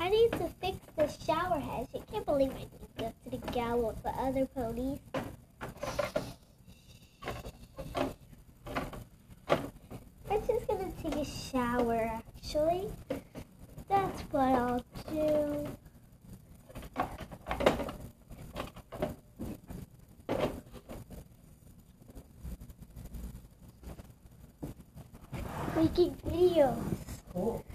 I need to fix the shower head. I can't believe I need to go to the gal with the other ponies. I'm just gonna take a shower, actually. That's what I'll do. Making videos. Cool.